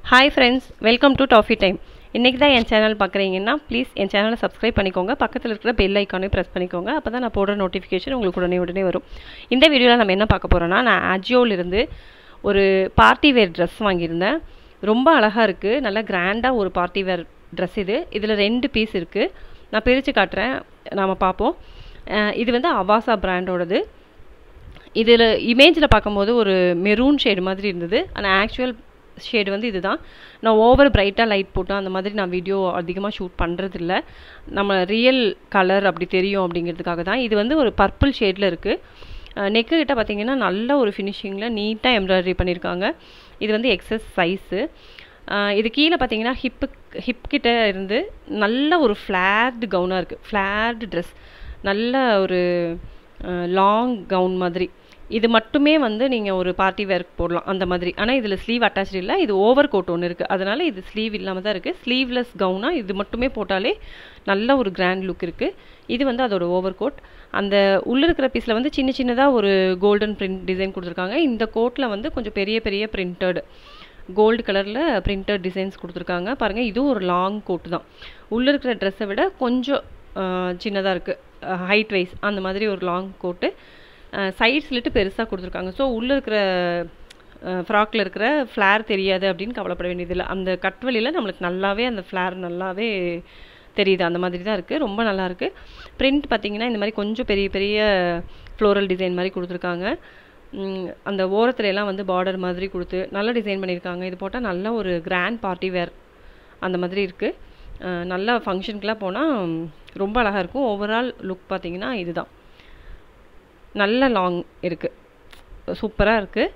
Hi friends, welcome to Toffee Time. இன்னைக்கு தான் என் channel பார்க்குறீங்கன்னா ப்ளீஸ் என் சேனலை சப்ஸ்கிரைப் பண்ணிக்கோங்க. பக்கத்தில் இருக்கிற பெல் ஐக்கானையும் ப்ரெஸ் பண்ணிக்கோங்க. அப்போ தான் நான் போடுற நோட்டிஃபிகேஷன் உங்களுக்கு உடனே வரும். இந்த வீடியோவில் நம்ம என்ன பார்க்க போகிறோன்னா, நான் ஆஜியோவிலிருந்து ஒரு பார்ட்டி வேர் ட்ரெஸ் வாங்கியிருந்தேன். ரொம்ப அழகாக இருக்குது. நல்லா கிராண்டாக ஒரு பார்ட்டி வேர் ட்ரெஸ் இது. இதில் 2 பீஸ் இருக்குது. நான் பிரித்து காட்டுறேன், நாம் பார்ப்போம். இது வந்து அவாசா பிராண்டோடது. இதில் இமேஜில் பார்க்கும்போது ஒரு மெரூன் ஷேடு மாதிரி இருந்தது. ஆனால் ஆக்சுவல் ஷேடு வந்து இதுதான். நான் ஓவர் பிரைட்டாக லைட் போட்டு அந்த மாதிரி நான் வீடியோ அதிகமாக ஷூட் பண்ணுறதில்ல. நம்ம ரியல் கலர் அப்படி தெரியும் அப்படிங்கிறதுக்காக தான். இது வந்து ஒரு பர்பிள் ஷேடில் இருக்குது. நெக்கு கிட்ட பார்த்தீங்கன்னா நல்ல ஒரு ஃபினிஷிங்கில் நீட்டாக எம்ப்ராய்டரி பண்ணியிருக்காங்க. இது வந்து எக்ஸஸ் சைஸு. இது கீழே பார்த்தீங்கன்னா ஹிப் கிட்ட இருந்து நல்ல ஒரு ஃப்ளார்டு கவுனாக இருக்குது. ஃப்ளார்டு ட்ரெஸ், நல்ல ஒரு லாங் கவுன் மாதிரி. இது மட்டுமே வந்து நீங்கள் ஒரு பார்ட்டி வேர்க்கு போடலாம் அந்த மாதிரி. ஆனால் இதில் ஸ்லீவ் அட்டாச்சு இல்லை. இது ஓவர் கோட் ஒன்று இருக்குது, அதனால் இது ஸ்லீவ் இல்லாமல் தான் இருக்குது. ஸ்லீவ்லெஸ் கவுனாக இது மட்டுமே போட்டாலே நல்ல ஒரு கிராண்ட் லுக் இருக்குது. இது வந்து அதோட ஓவர் கோட். அந்த உள்ளே இருக்கிற பீஸில் வந்து சின்ன சின்னதாக ஒரு கோல்டன் பிரிண்ட் டிசைன் கொடுத்துருக்காங்க. இந்த கோட்டில் வந்து கொஞ்சம் பெரிய பெரிய பிரிண்டட் கோல்டு கலரில் பிரிண்டட் டிசைன்ஸ் கொடுத்துருக்காங்க. பாருங்கள், இதுவும் ஒரு லாங் கோட்டு தான். உள்ளே இருக்கிற ட்ரெஸ்ஸை விட கொஞ்சம் சின்னதாக இருக்குது, ஹைட் வைஸ் அந்த மாதிரி ஒரு லாங் கோட்டு. சைட் ஸ்லிட்டு பெருசாக கொடுத்துருக்காங்க. ஸோ உள்ளே இருக்கிற ஃப்ராக்கில் இருக்கிற ஃப்ளார் தெரியாது அப்படின்னு கவலைப்பட வேண்டியதில்லை. அந்த கட் வழியில் நம்மளுக்கு நல்லாவே அந்த ஃப்ளார் நல்லாவே தெரியுது. அந்த மாதிரி தான் இருக்குது. ரொம்ப நல்லாயிருக்கு. பிரிண்ட் பார்த்திங்கன்னா இந்த மாதிரி கொஞ்சம் பெரிய பெரிய ஃப்ளோரல் டிசைன் மாதிரி கொடுத்துருக்காங்க. அந்த ஓரத்துல எல்லாம் வந்து பார்டர் மாதிரி கொடுத்து நல்லா டிசைன் பண்ணியிருக்காங்க. இது போட்டால் நல்ல ஒரு கிராண்ட் பார்ட்டி வேர் அந்த மாதிரி இருக்குது. நல்லா ஃபங்க்ஷனுக்குலாம் போனால் ரொம்ப அழகாக இருக்கும். ஓவரால் லுக் பார்த்திங்கன்னா இதுதான். நல்ல லாங் இருக்குது, சூப்பராக இருக்குது.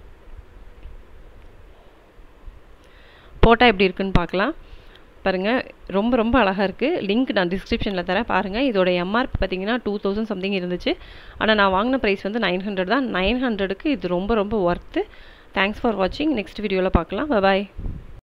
போட்டால் எப்படி இருக்குன்னு பார்க்கலாம். பாருங்கள், ரொம்ப அழகாக இருக்குது. லிங்க் நான் டிஸ்கிரிப்ஷனில் தரேன், பாருங்கள். இதோட எம்ஆர்பி பார்த்தீங்கன்னா 2000 சம்திங் இருந்துச்சு. ஆனால் நான் வாங்கின ப்ரைஸ் வந்து 900 தான். 900க்கு இது ரொம்ப ஒர்த்து. தேங்க்ஸ் ஃபார் வாட்சிங். நெக்ஸ்ட் வீடியோவில் பார்க்கலாம். பாய்.